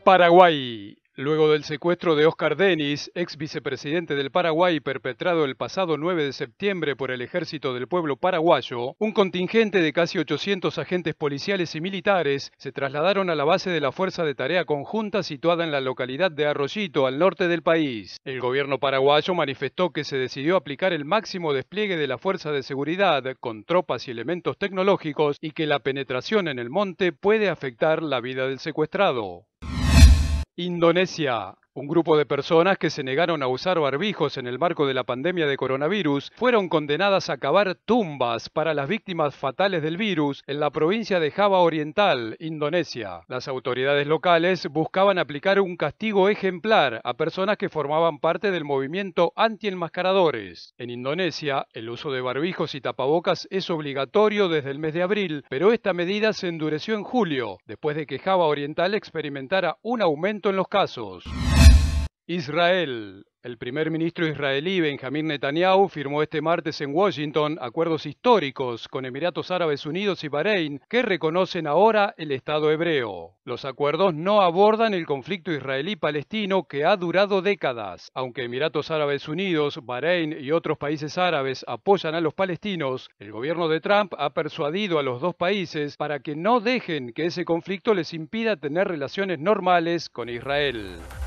Paraguay. Luego del secuestro de Oscar Denis, ex vicepresidente del Paraguay, perpetrado el pasado 9 de septiembre por el Ejército del Pueblo Paraguayo, un contingente de casi 800 agentes policiales y militares se trasladaron a la base de la Fuerza de Tarea Conjunta situada en la localidad de Arroyito, al norte del país. El gobierno paraguayo manifestó que se decidió aplicar el máximo despliegue de la fuerza de seguridad con tropas y elementos tecnológicos y que la penetración en el monte puede afectar la vida del secuestrado. Indonesia. Un grupo de personas que se negaron a usar barbijos en el marco de la pandemia de coronavirus fueron condenadas a cavar tumbas para las víctimas fatales del virus en la provincia de Java Oriental, Indonesia. Las autoridades locales buscaban aplicar un castigo ejemplar a personas que formaban parte del movimiento anti-enmascaradores. En Indonesia, el uso de barbijos y tapabocas es obligatorio desde el mes de abril, pero esta medida se endureció en julio, después de que Java Oriental experimentara un aumento en los casos. Israel. El primer ministro israelí Benjamín Netanyahu firmó este martes en Washington acuerdos históricos con Emiratos Árabes Unidos y Bahrein que reconocen ahora el Estado hebreo. Los acuerdos no abordan el conflicto israelí-palestino que ha durado décadas. Aunque Emiratos Árabes Unidos, Bahrein y otros países árabes apoyan a los palestinos, el gobierno de Trump ha persuadido a los dos países para que no dejen que ese conflicto les impida tener relaciones normales con Israel.